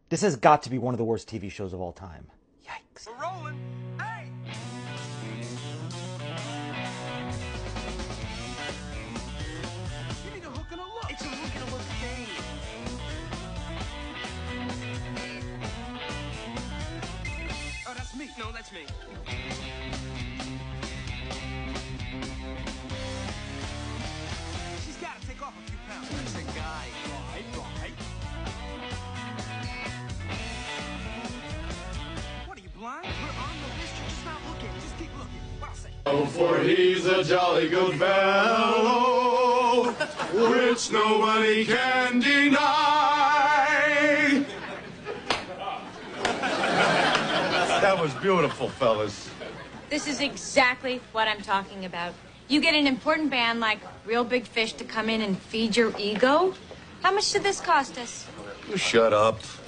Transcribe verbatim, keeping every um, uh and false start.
This has got to be one of the worst T V shows of all time. Yikes. We're rolling. Hey! You need a hook and a look. It's a hook and a look thing. Oh, that's me. No, that's me. She's got to take off a few pounds. That's a guy. Right, right. What are you, blind? We're on the list. You're just not looking. Just keep looking. What I'll say. Oh, for he's a jolly good fellow, which nobody can deny. That was beautiful, fellas. This is exactly what I'm talking about. You get an important band like Real Big Fish to come in and feed your ego? How much did this cost us? You shut up.